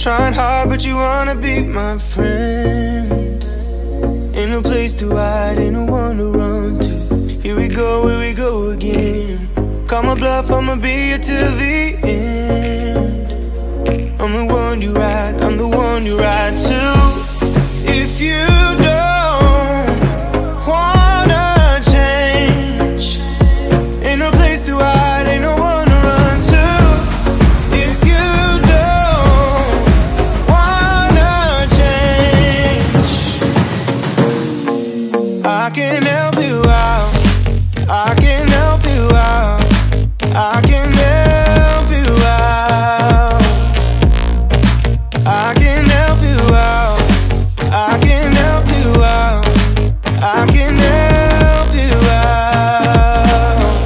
Trying hard, but you wanna be my friend. Ain't no place to hide, ain't no one to run to. Here we go again. Call my bluff, I'ma be here till the end. I'm the one you ride, I'm the one you ride to. If you don't wanna change, ain't no place to hide, ain't no one to run to. If you don't wanna change, I can help you out, I can help you out, I can help you out, I can help you out, I can help you out, I can help you out.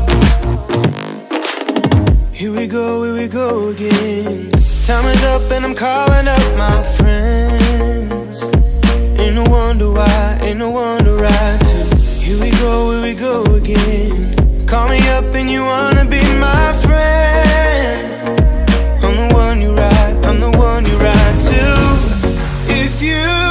Here we go again. Time is up and I'm calling up my friends. Ain't no wonder why, ain't no one to ride to. Here we go again. Call me up and you wanna be my friend. I'm the one you ride, I'm the one you ride to. If you